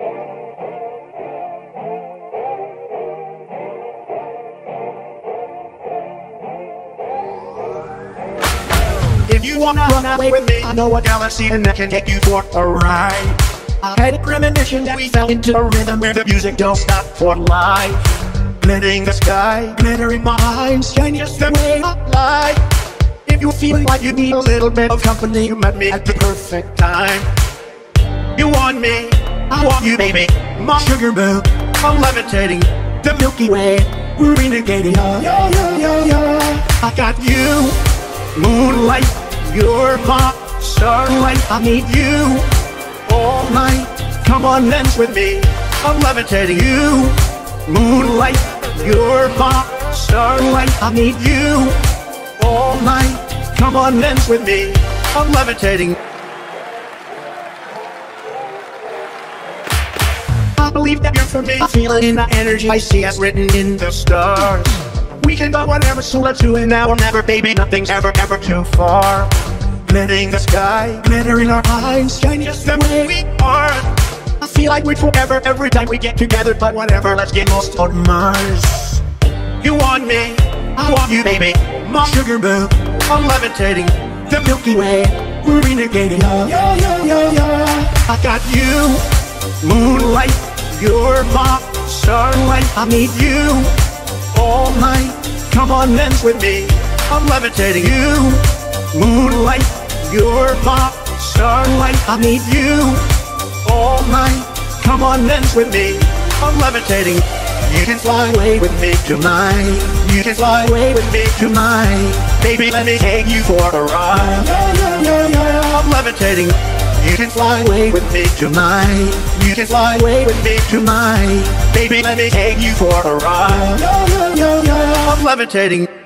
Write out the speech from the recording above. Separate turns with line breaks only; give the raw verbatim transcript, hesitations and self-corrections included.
If you wanna run away with me, I know a galaxy and I can take you for a ride. I had a premonition that we fell into a rhythm where the music don't stop for life. Glittering the sky, glittering my eyes, shine just the way I like. If you feel like you need a little bit of company, you met me at the perfect time. You want me, I want you, baby. My sugar boo, I'm levitating the Milky Way. We're renegading, yeah, yeah, yeah, yeah, yeah. I got you, moonlight, you're my starlight. I need you all night. Come on, dance with me. I'm levitating you, moonlight, you're my starlight. I need you all night. Come on, dance with me. I'm levitating. I believe that you're for me. I feel it in the energy I see as written in the stars. We can go whatever, so let's do it now or never, baby. Nothing's ever, ever too far. Glittering the sky, glitter in our eyes, shine just the way we are. I feel like we're forever every time we get together, but whatever, let's get lost on Mars. You want me, I want you, baby. My sugar boo, I'm levitating the Milky Way. We're renegading, yeah, yeah, yeah, yeah, yeah. I got you, moonlight, you're my starlight. I need you all night. Come on, dance with me. I'm levitating you, moonlight, you're my starlight. I need you all night. Come on, dance with me. I'm levitating. You can fly away with me tonight. You can fly away with me tonight. Baby, let me take you for a ride. Yeah, yeah, yeah, yeah. I'm levitating. You can fly away with me tonight. You can fly away with me tonight. Baby, let me take you for a ride. Yeah, yeah, yeah, yeah. I'm levitating.